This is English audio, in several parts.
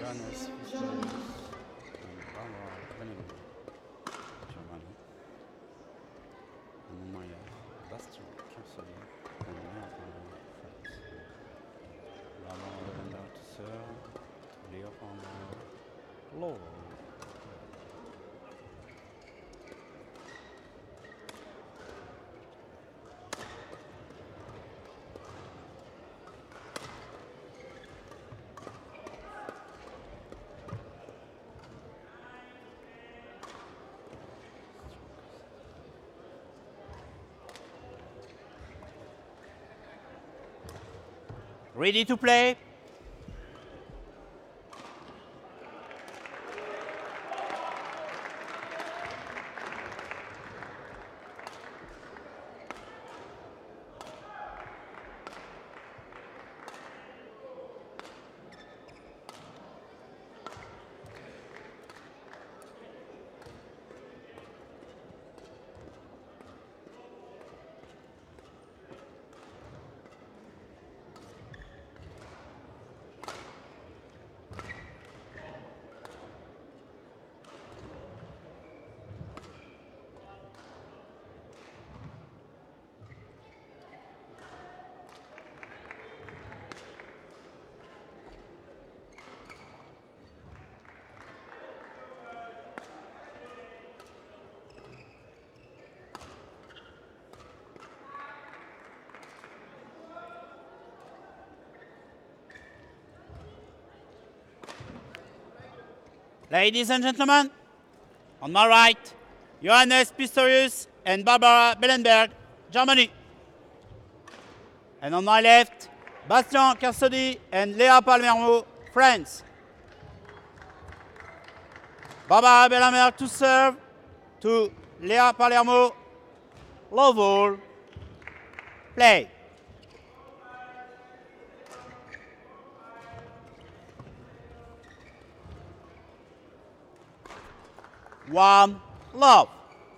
Johannes Pistorius and Barbara Benninger, Germany. And on my left, Bastien Kersoli and Leopold, France. Barbara Benninger to serve, Leopold Laurel. Ready to play? Ladies and gentlemen, on my right, Johannes Pistorius and Barbara Bellenberg, Germany. And on my left, Bastien Kersodi and Léa Palmermo, France. Barbara Bellenberg to serve, to Léa Palermo, love all, play. One, love.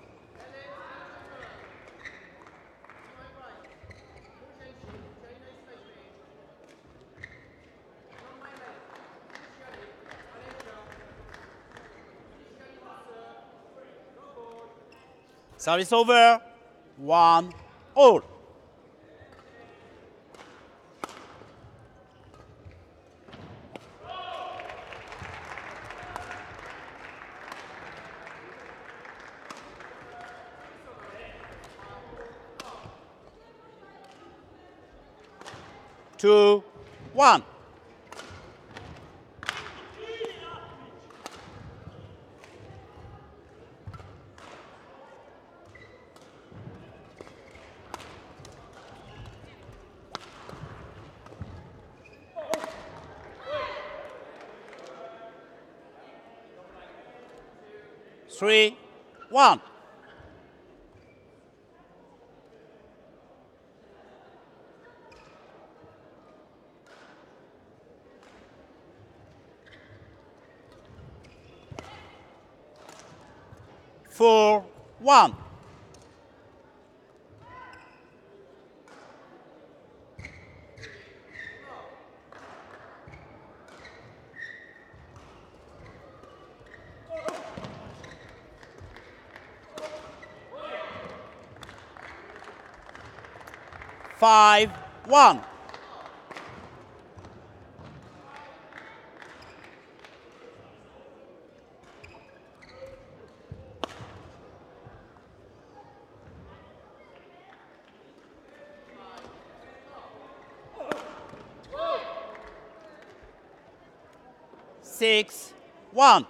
Service over, one, all. Two, one. Three, one. Four, one. Five, one. Six, one.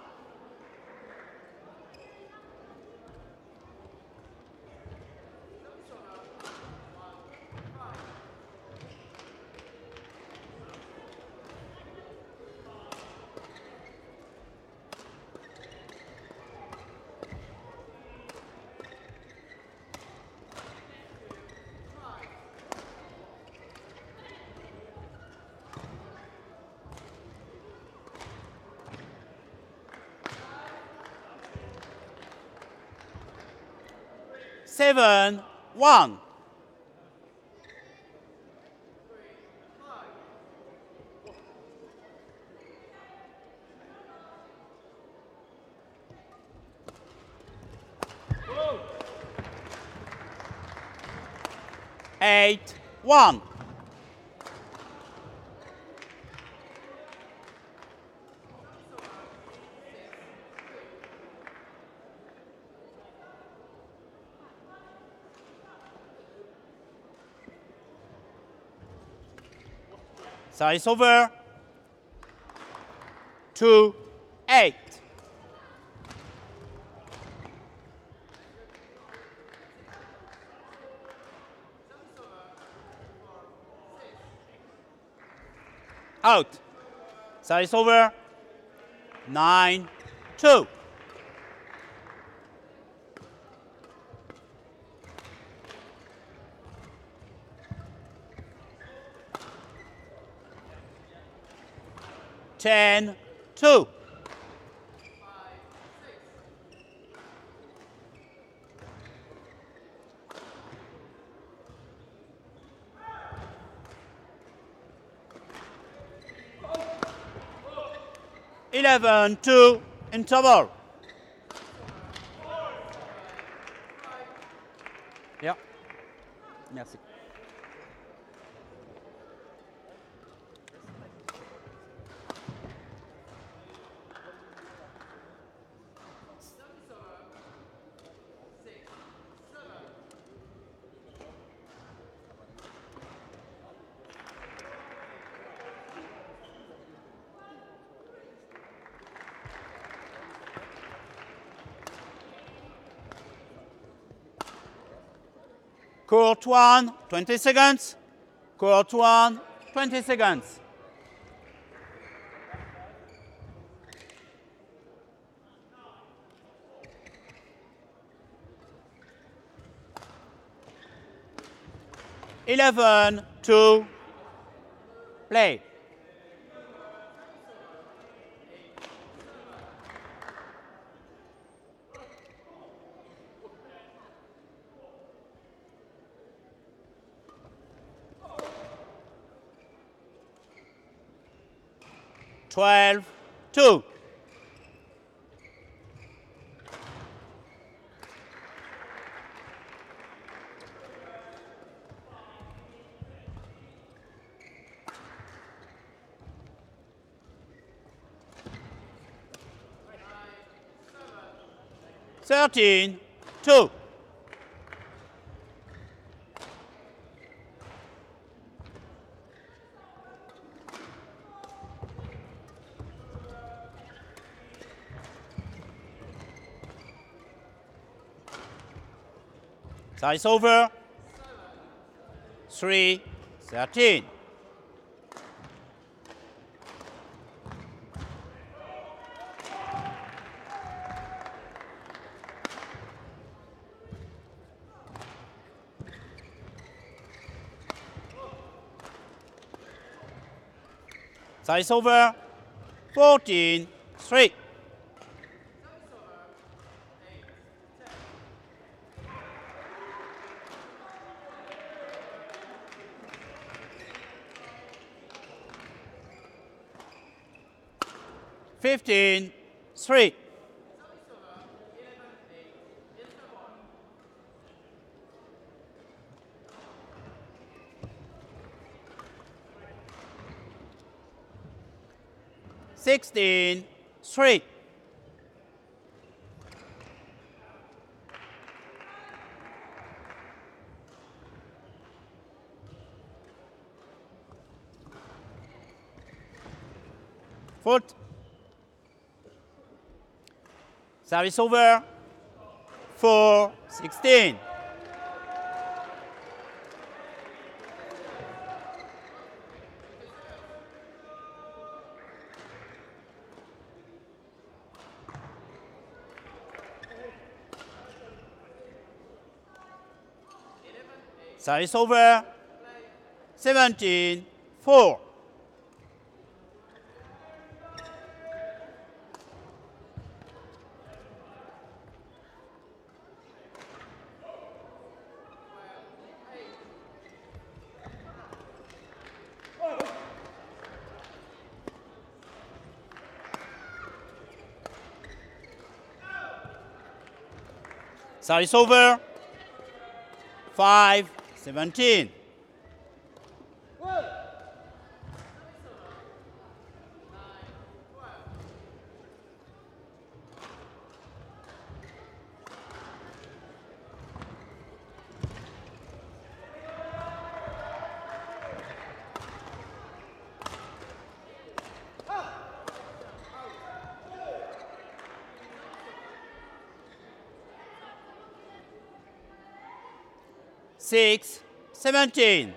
Seven, one. 8-1. Service over. 2-8. Out. Service over. 9-2. Ten, 2. Eleven, 2, interval. Yeah. Merci. Court 1, 20 seconds. Court 1, 20 seconds. Eleven, 2, play. Twelve, 2. Thirteen, 2. Service over. 3, 13. Service over. 14, 3. Fifteen, 3. Sixteen, 3. Foot. Service over. 4, 16. Service over. 17, 4. Service over. 5, 17. Six, 17.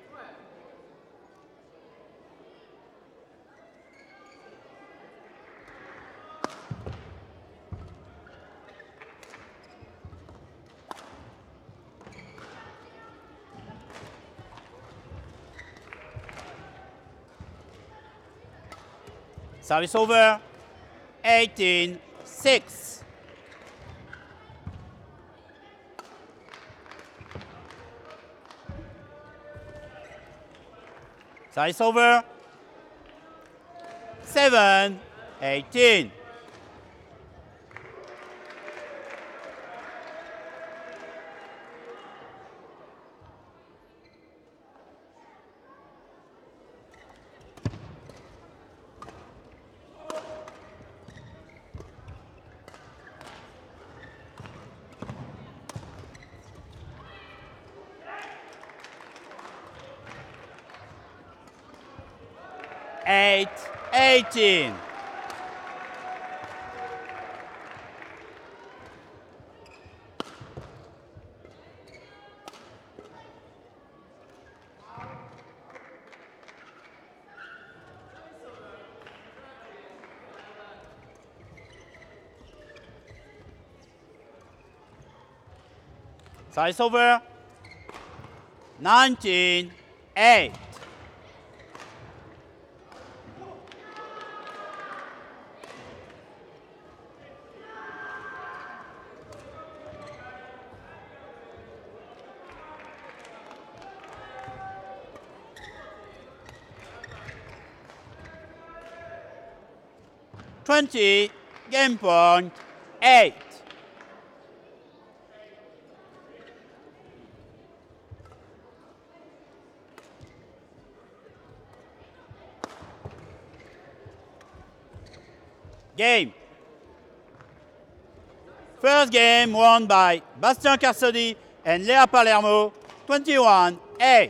Service over. 18, 6. Service over. 7, 18. Eight, 18. Service over. 19, 8.20, game point, 8. Game. First game won by Bastien Carsodi and Lea Palermo, 21-8.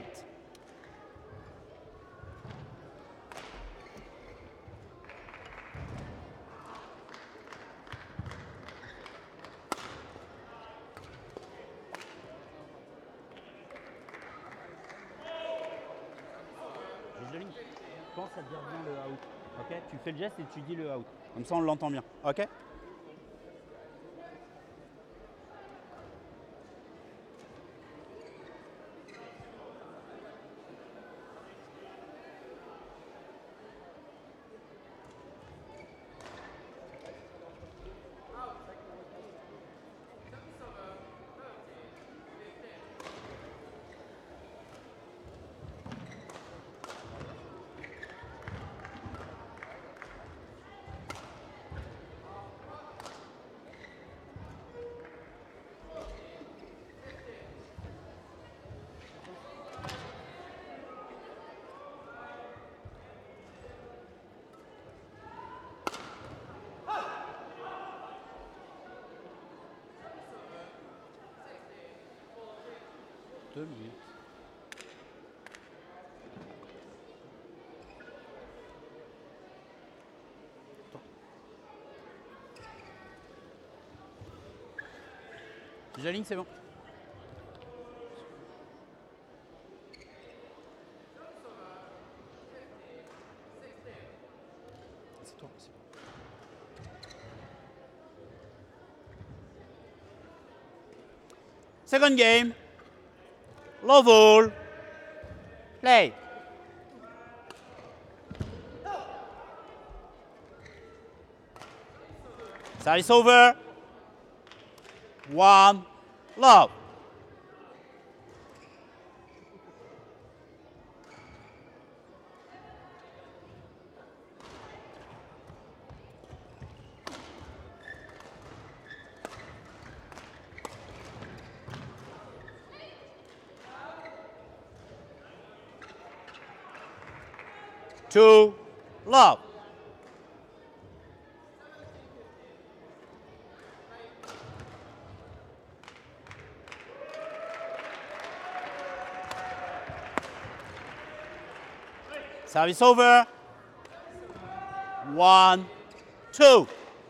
Quand ça te dire bien le out, ok? Tu fais le geste et tu dis le out. Comme ça, on l'entend bien, ok? Deux minutes. La ligne, c'est bon. C'est toi, c'est bon. Second game. Low ball. Play. Service over. 1, love. 2, love. Service over. 1, 2.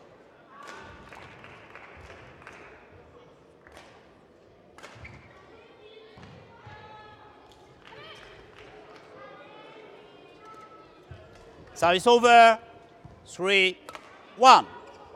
Service over. 3, 1.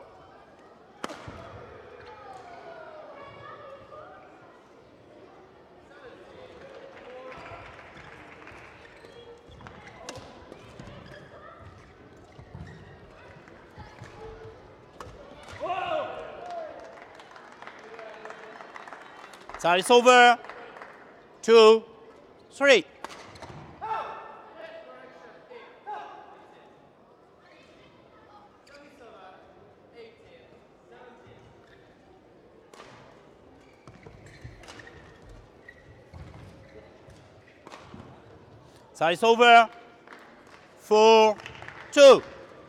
Service over. 2, 3. Service over. 4, 2.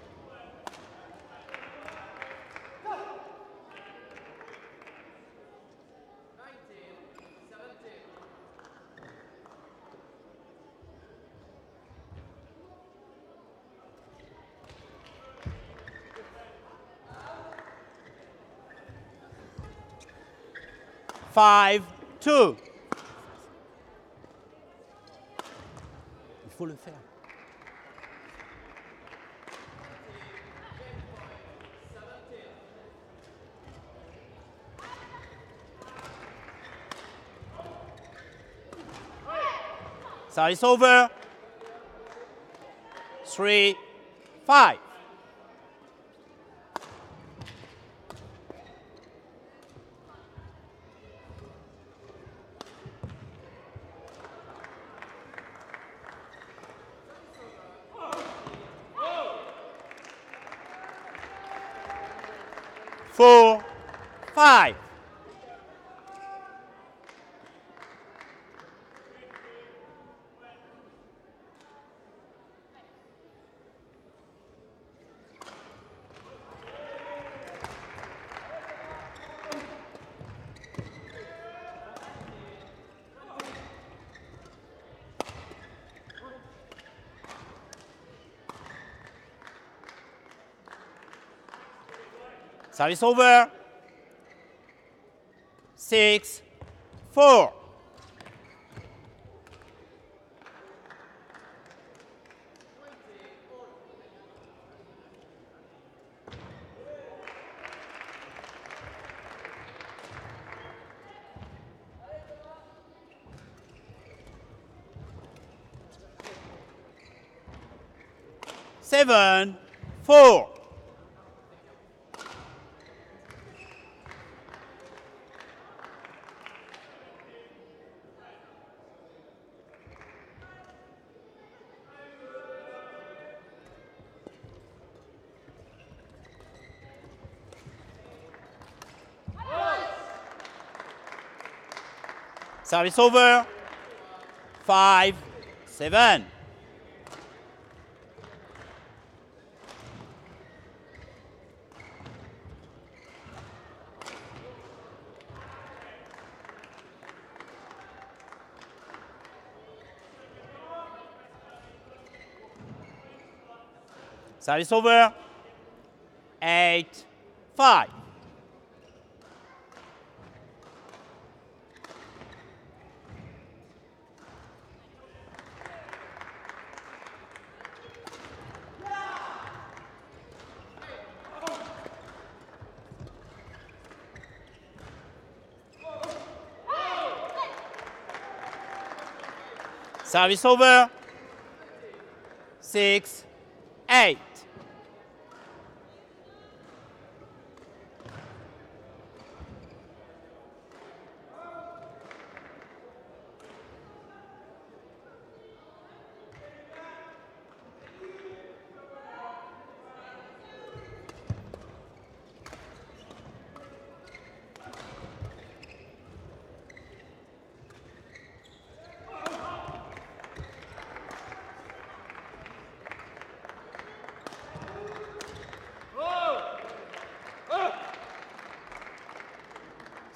Five, 2. Il faut le faire. Service over. 3, 5. Four, 5. Service over. 6, 4. Seven, 4. Service over. 5, 7. Service over. 8, 5. Service over. 6, 8.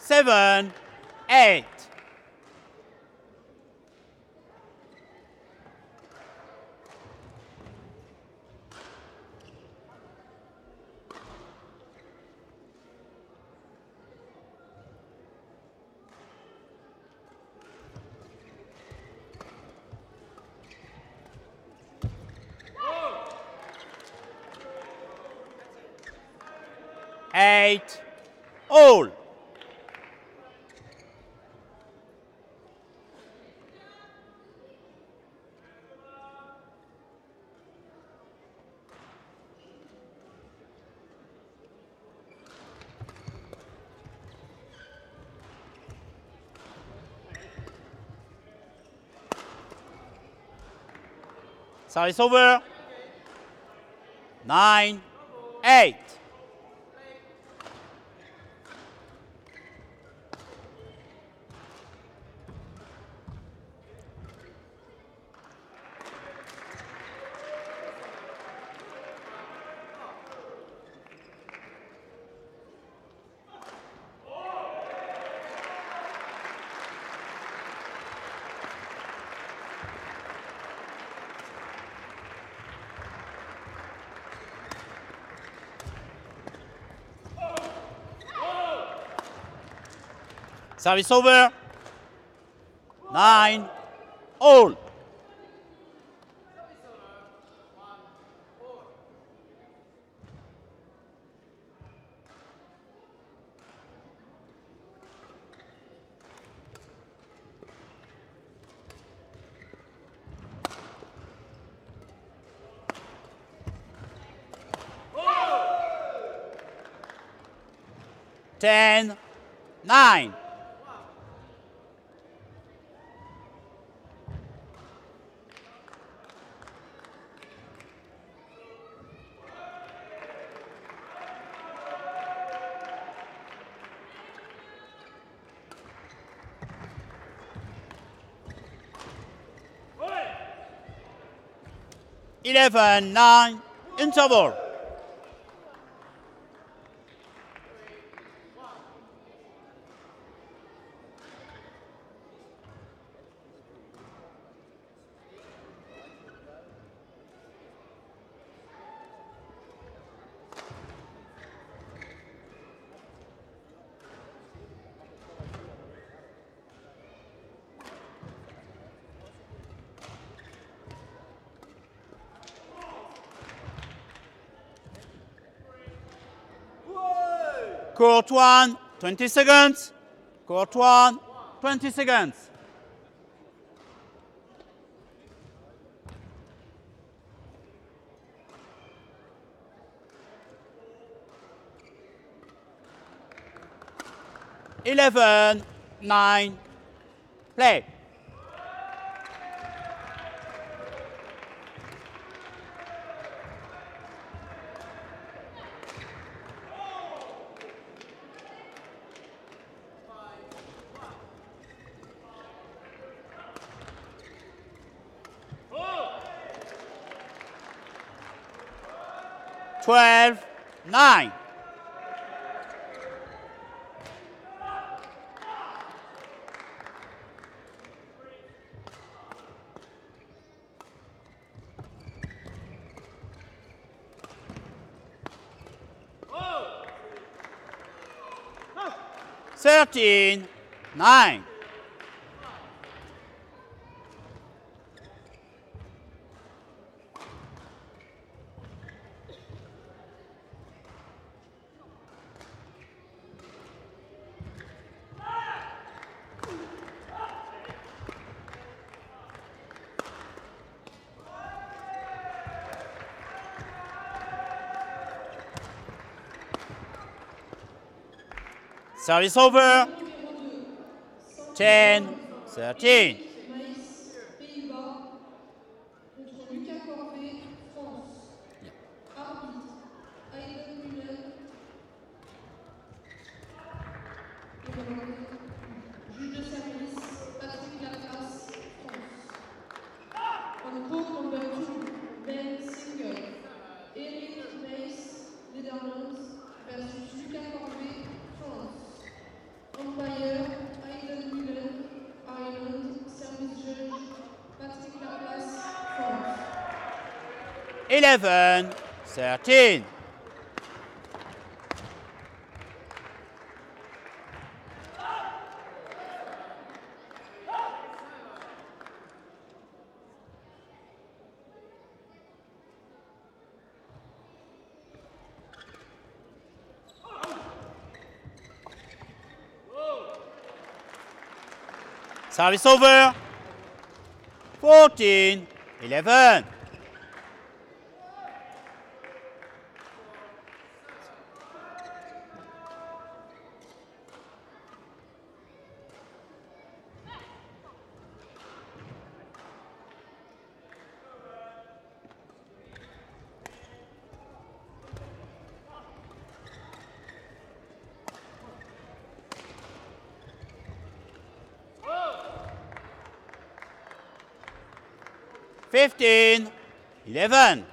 7, 8. Eight, all. Service over. 9, 8. Service over. 9, all.10, 9. Eleven, 9, interval. Court 1, 20 seconds. Court 1, 20 seconds. Eleven, 9, play. Twelve, 9. Thirteen, 9. Service over. 10, 13. Pays-Bas contre Lucas Corvée, France. Arbitre, Aiden Mullen. Juge de service, Patrick Latrace, France. On court number 2, Ben Single. Eric Mace, Netherlands versus Lucas Corvée, France. On 11-13. Service over. 14-11. Fifteen, 11.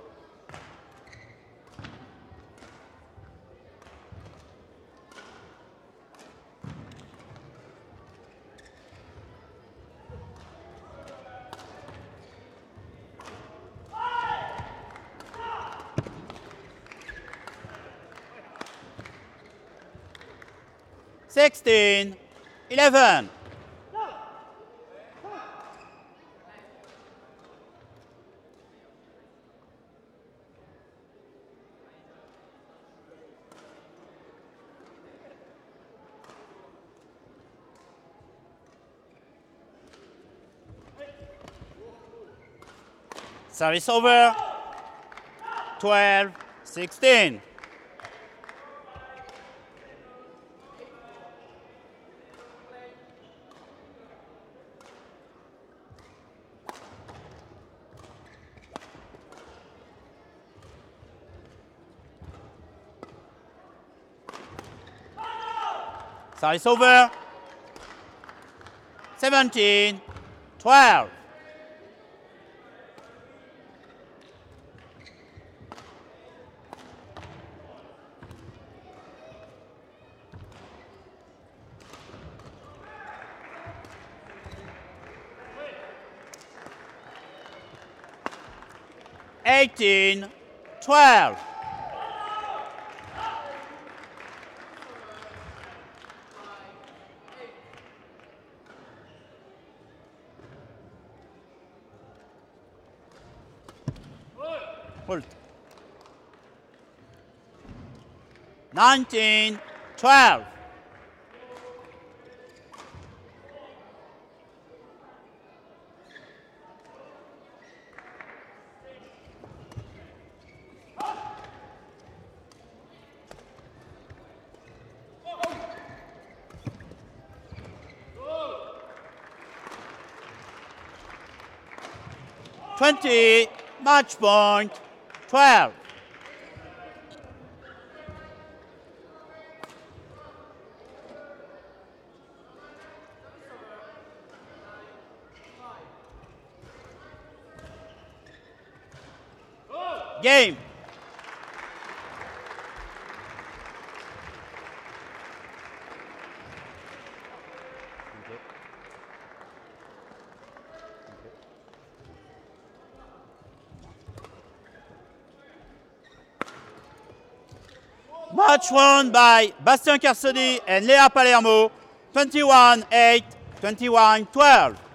Sixteen, 11. Service over. 12-16. Service over. 17-12. Eighteen, 12. Hold. 19, 12. Match point, 12. Game. Match won by Bastien Kersaudy and Léa Palermo, 21-8, 21-12.